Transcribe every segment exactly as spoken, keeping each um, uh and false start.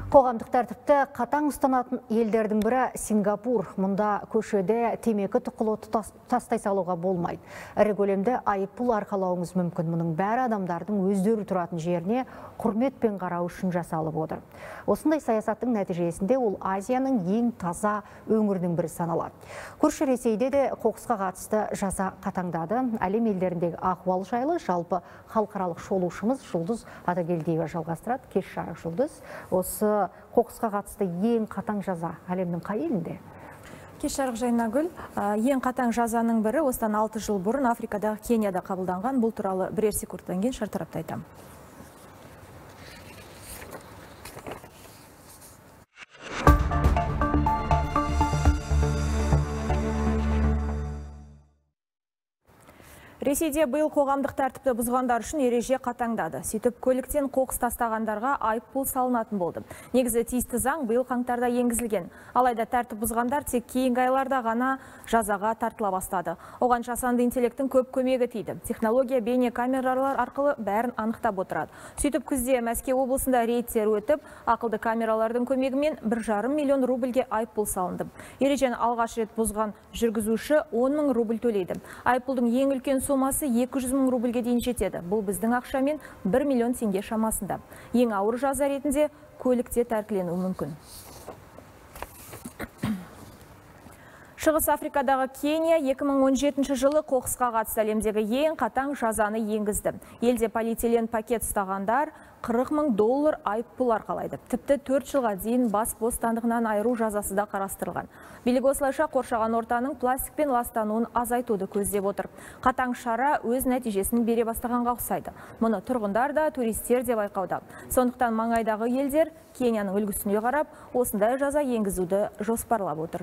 Қоғамдық тәртіпті қатаң ұстанатын елдердің бірі Сингапур. Мұнда көшеде темекі тұқылы тастай салуға болмайды. Ірі көлемде айыппұл арқалауыңыз мүмкін. Мұның бәрі адамдардың өздері тұратын жеріне құрметпен қарау үшін жасалып отыр. Осындай саясаттың нәтижесінде ол Азияның ең таза өңірінің бірі саналады. Көрші Ресейде де қоқысқа қатысты жаза қатаңдады. Әлем елдеріндегі ахуал жайлы жалпы халықаралық шолушымыз Жұлдыз Атагелдиева жалғастырады. Кеш жарық, Жұлдыз. Осы қоқысқа қатысты ең қатаң жаза әлемнің қай елінде? Кеш жарық, Жайнагүл. Ең қатаң жазаның бірі осыдан алты жыл бұрын Африкадағы Кенияда қабылданған. Бұл туралы бірер секундтан кейін шартарапта айтамын. Ресейде биыл қоғамдық тәртіпті бұзғандар үшін ереже қатаңдады. Сөйтіп, көліктен қоқыс тастағандарға айыппұл салынатын болды. Негізі тиісті заң биыл қаңтарда енгізілген. Алайда тәртіп бұзғандар тек кейінгі айларда ғана жазаға тартыла бастады. Оған жасанды интеллекттің көп көмегі тиді. Технология бейне камералар арқылы бәрін анықтап отырады. Сөйтіп, күзде Мәскеу облысында рейдтер өтіп, ақылды камералардың көмегімен бір жарым миллион рубльге айыппұл салынды. Ережені алғаш рет бұзған жүргізуші он мың рубль төлейді. Айыппұлдың ең үлкен сомасы екі жүз мың рубльге дейін жетеді. Бұл біздің ақшамен бір миллион теңге шамасында. Ең ауыр жаза ретінде көлікте тәркіленуі мүмкін. Шығыс Африкадағы Кения екі мың он жетінші жылы қоқысқа қатысты әлемдегі ең қатаң жазаны енгізді. Елде полиэтилен пакет ұстағандар қырық мың доллар айыппұл арқалайды. Тіпті төрт жылға дейін бас бостандығынан айыру жазасы да қарастырылған. Билік осылайша қоршаған ортаның пластикпен ластануын азайтуды көздеп отыр. Қатаң шара өз нәтижесін бере бастағанға ұқсайды. Мұны тұрғындар да, туристер де байқауда. Сондықтан маңайдағы елдер Кенияның үлгісіне қарап, осындай жаза енгізуді жоспарлап отыр.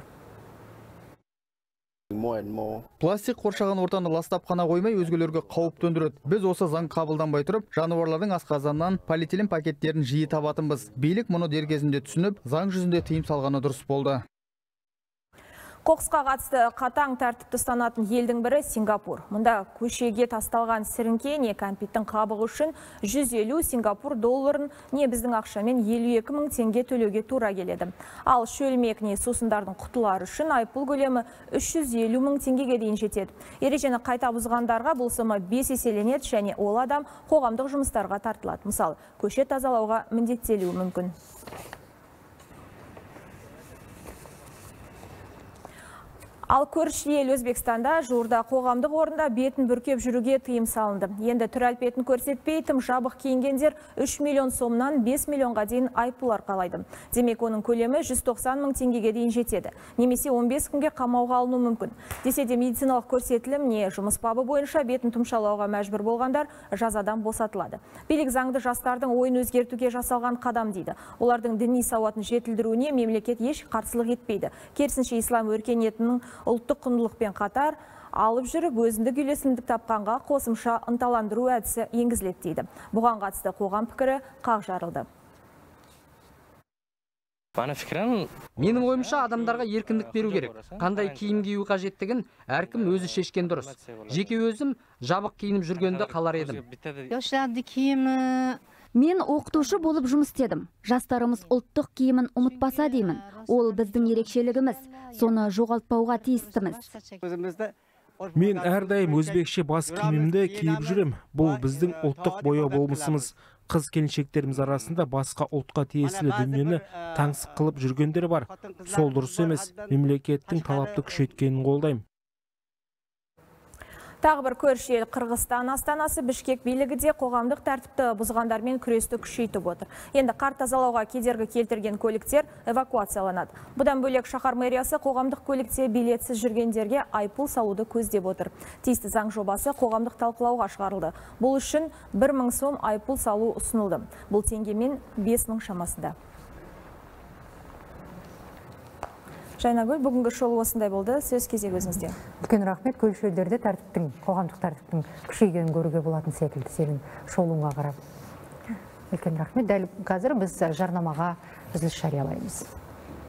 Пластик қоршаған ортаны ластап қана қоймай, өзгелерге қауіп төндіреді. Біз осы заң қабылданбай тұрып, жануарлардың асқазанынан полиэтилен пакеттерін жиі табатынбыз. Билік мұны дер кезінде түсініп, заң жүзінде тыйым салғаны дұрыс болды. Қоқысқа қатысты қатаң тәртіпті ұстанатын елдің бірі Сингапур. Мұнда көшеге тасталған сіріңке не кәмпиттің қабығы үшін жүз елу Сингапур долларын не біздің ақшамен елу екі мың теңге төлеуге тура келеді. Ал шөлмек не сусындардың құтылары үшін айыппұл көлемі үш жүз елу мың теңгеге дейін жетеді. Ережені қайта бұзғандарға бұл сома бес еселенеді және ол адам қоғамдық жұмыстарға тартылады. Мысалы, көше тазалауға міндеттелуі мүмкін. Ал көрші ел Өзбекстанда жуырда қоғамдық орында бетін бүркеп жүруге тыйым салынды. Енді түр әлпетін көрсетпей, тым жабық киінгендер үш миллион сомнан бес миллионға дейін айыппұл арқалайды. Демек, оның көлемі жүз тоқсан мың теңгеге дейін жетеді. Немесе он бес күнге қамауға алыну мүмкін. Десе де медициналық көрсетілім не жұмыс бабы бойынша бетін тұмшалауға мәжбүр болғандар жазадан босатылады. Билік заңды жастардың ойын өзгертуге жасалған қадам дейді. Олардың діни сауатын жетілдіруіне мемлекет еш қарсылық етпейді. Керісінше ислам өркениетінің ұлттық құндылықпен қатар алып жүріп өзіндік үйлесімдік тапқанға қосымша ынталандыру әдісі енгізіледі дейді. Бұған қатысты қоғам пікірі қақ жарылды. Менің ойымша адамдарға еркіндік беру керек. Қандай киім кию қажеттігін әркім өзі шешкен дұрыс. Жеке өзім жабық киініп жүргенді қалар едім. Мен оқытушы болып жұмыс істедім. Жастарымыз ұлттық киімін ұмытпаса деймін. Ол біздің ерекшелігіміз. Соны жоғалтпауға тиістіміз. Мен әрдайым өзбекше бас киімімді киіп жүрем. Бұл біздің ұлттық бояу болмысымыз. Қыз келіншектеріміз арасында басқа ұлтқа тиесілі дүниені таңсық қылып жүргендер бар. Сол дұрыс емес. Мемлекеттің талапты күшейткенін қолдаймын. Тағы бір көрші ел Қырғызстан астанасы Бішкек билігі де қоғамдық тәртіпті бұзғандармен күресті күшейтіп отыр. Енді қар тазалауға кедергі келтірген көліктер эвакуацияланады. Бұдан бөлек шаһар мэриясы қоғамдық көлікте билетсіз жүргендерге айыппұл салуды көздеп отыр. Тиісті заң жобасы қоғамдық талқылауға шығарылды. Бұл үшін бір мың сом айыппұл салу ұсынылды. Бұл теңгемен бес мың шамасында. Жайнагүл, бүгінгі шолу осындай болды. Сөз кезегі өзіңізде. Үлкен рахмет. Көрші елдерде тәртіптің, қоғамдық тәртіптің күшейгенін көруге болатын секілді сенің шолуыңа қарап. Үлкен рахмет. Дәл қазір біз жарнамаға үзіліс жариялаймыз.